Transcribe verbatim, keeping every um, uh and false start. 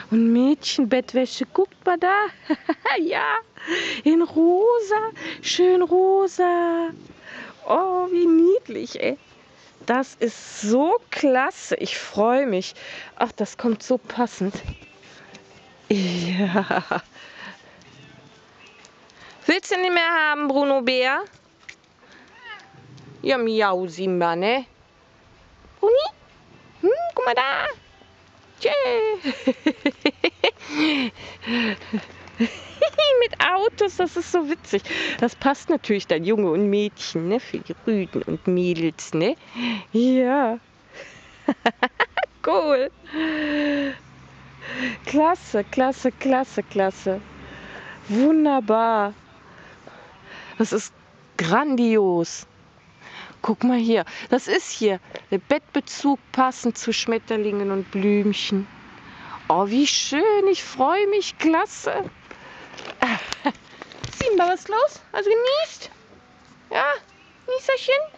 Und Mädchenbettwäsche, guckt mal da. Ja, in rosa, schön rosa. Oh, wie niedlich, ey. Das ist so klasse. Ich freue mich. Ach, das kommt so passend. Ja. Willst du nicht mehr haben, Bruno Bär? Ja, miau, Simba, ne? Bruni? Hm, guck mal da. Tschä. Mit Autos, das ist so witzig. Das passt natürlich dann Junge und Mädchen, ne? Für die Rüden und Mädels, ne? Ja. Cool. Klasse, klasse, klasse, klasse. Wunderbar. Das ist grandios. Guck mal hier. Das ist hier der Bettbezug passend zu Schmetterlingen und Blümchen. Oh, wie schön. Ich freue mich. Klasse. Simba, was ist los? Also genießt? Ja, Nieserchen?